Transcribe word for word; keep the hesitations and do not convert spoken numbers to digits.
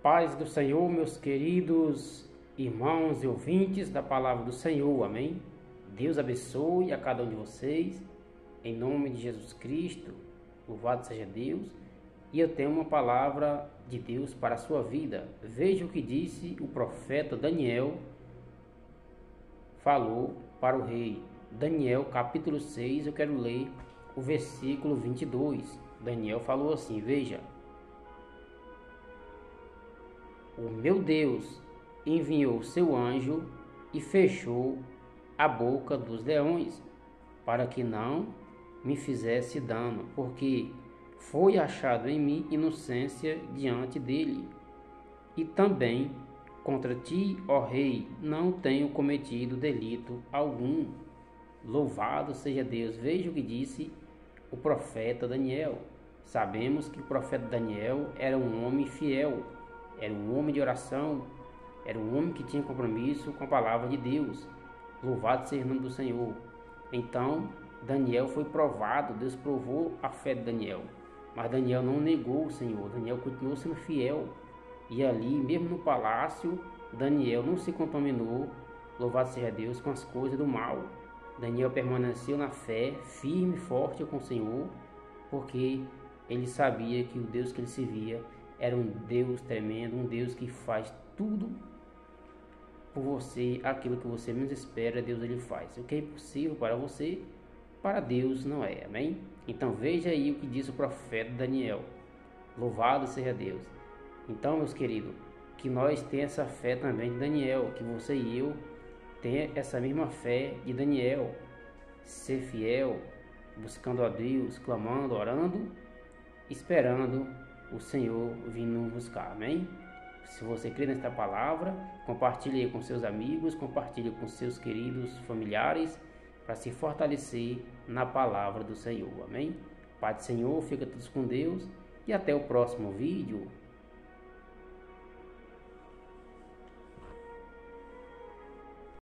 Paz do Senhor, meus queridos irmãos e ouvintes da palavra do Senhor, amém? Deus abençoe a cada um de vocês, em nome de Jesus Cristo, louvado seja Deus. E eu tenho uma palavra de Deus para a sua vida. Veja o que disse o profeta Daniel, falou para o rei. Daniel capítulo seis, eu quero ler o versículo vinte e dois. Daniel falou assim, veja: o meu Deus enviou seu anjo e fechou a boca dos leões, para que não me fizesse dano, porque foi achado em mim inocência diante dele. E também contra ti, ó rei, não tenho cometido delito algum. Louvado seja Deus. Veja o que disse o profeta Daniel. Sabemos que o profeta Daniel era um homem fiel, era um homem de oração, era um homem que tinha compromisso com a palavra de Deus. Louvado seja o nome do Senhor. Então, Daniel foi provado, Deus provou a fé de Daniel. Mas Daniel não negou o Senhor, Daniel continuou sendo fiel. E ali, mesmo no palácio, Daniel não se contaminou, louvado seja Deus, com as coisas do mal. Daniel permaneceu na fé, firme e forte com o Senhor, porque ele sabia que o Deus que ele servia era um Deus tremendo, um Deus que faz tudo por você, aquilo que você menos espera, Deus ele faz. O que é impossível para você, para Deus não é, amém? Então veja aí o que diz o profeta Daniel. Louvado seja Deus. Então, meus queridos, que nós tenhamos essa fé também de Daniel, que você e eu tenha essa mesma fé de Daniel, ser fiel, buscando a Deus, clamando, orando, esperando o Senhor vir nos buscar, amém? Se você crê nesta palavra, compartilhe com seus amigos, compartilhe com seus queridos familiares, para se fortalecer na palavra do Senhor, amém? Pai do Senhor, fica todos com Deus e até o próximo vídeo.